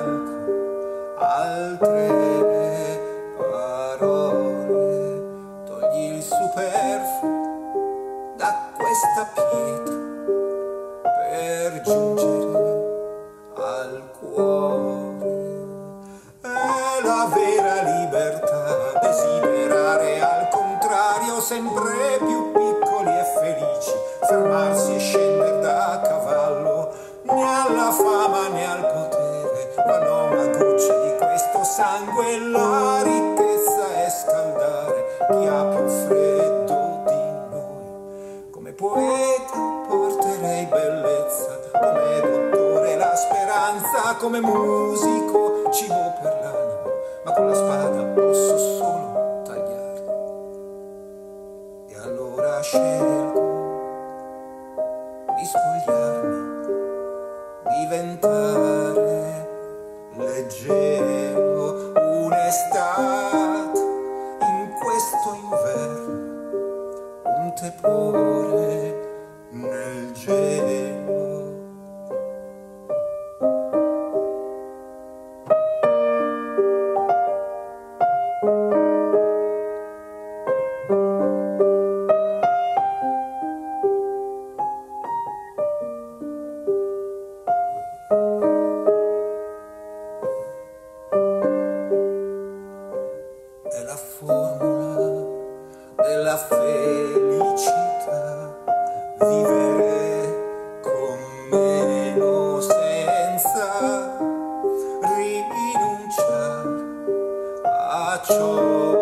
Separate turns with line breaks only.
fianco altre parole. Togli il superfluo da questa pietra per giungere al cuore. È la vera libertà, desiderare al contrario, sempre più piccoli e felici, fermarsi e scendere da cavallo, né alla fama né al potere, vanno una goccia di questo sangue, la ricchezza è scaldare chi ha più freddo di noi. Come poeta porterei bellezza, come dottore la speranza, come musico cibo per l'anima, ma con la spada posso solo tagliare. E allora scelgo di spogliarmi, diventare leggero, un'estate in questo inverno, un tepore nel gelo. È la formula della felicità, vivere con meno senza rinunciare a ciò